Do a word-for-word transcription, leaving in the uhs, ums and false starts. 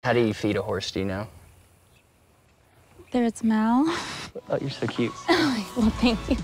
How do you feed a horse, do you know? Through its mouth. Oh, you're so cute. Well, thank you.